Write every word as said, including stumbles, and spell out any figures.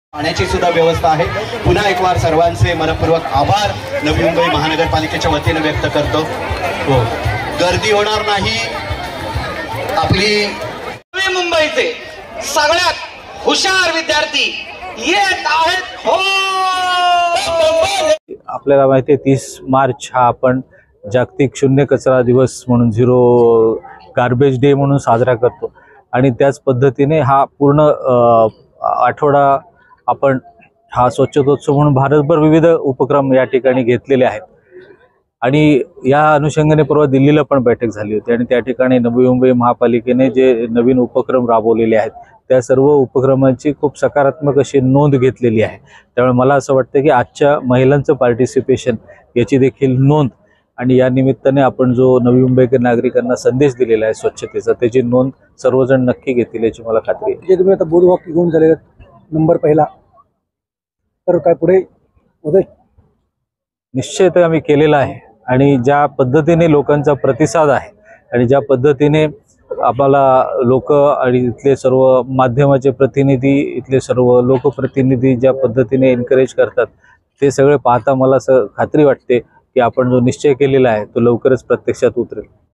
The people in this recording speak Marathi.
पाण्याची सुद्धा व्यवस्था आहे। पुन्हा एक वार सर्वांचे मनपूर्वक आभार नवी मुंबई महानगरपालिकेच्या वतीने व्यक्त करतो। हो, गर्दी होणार नाही। आपली नवी मुंबईचे सगळ्यात हुशार विद्यार्थी येत आहेत। हो, आपल्याला माहिती आहे तीस मार्च हा आपण जागतिक शून्य कचरा दिवस म्हणून झिरो गार्बेज डे म्हणून साजरा करतो आणि त्याच पद्धतीने हा पूर्ण आठवडा आपण हा स्वच्छतोत्सव म्हणून भारतभर विविध उपक्रम या ठिकाणी घेतलेले आहेत आणि या अनुषंगाने परवा दिल्लीला पण बैठक झाली होती आणि त्या ठिकाणी नवी मुंबई महापालिकेने जे नवीन उपक्रम राबवलेले आहेत त्या सर्व उपक्रमांची खूप सकारात्मक अशी नोंद घेतलेली आहे। त्यामुळे मला असं वाटतं की आजच्या महिलांचं पार्टिसिपेशन याची देखील नोंद आणि या निमित्ताने आपण जो नवी मुंबईकर नागरिकांना संदेश दिलेला आहे स्वच्छतेचा त्याची नोंद सर्वजण नक्की घेतील याची मला खात्री आहे। जे तुम्ही आता बोध वॉक घेऊन झालेले नंबर पहिला तर काय पुढे उदय निश्चित आम्ही केलेला आहे आणि ज्या पद्धतीने लोकांचा प्रतिसाद आहे आणि ज्या पद्धतीने आपल्याला लोक आणि इथले सर्व माध्यमाचे प्रतिनिधी इथले सर्व लोकप्रतिनिधी ज्या पद्धतीने एनकरेज करतात ते सगळे पाहता मला असं खात्री वाटते की आपण जो निश्चय केलेला आहे तो लवकरच प्रत्यक्षात उतरेल।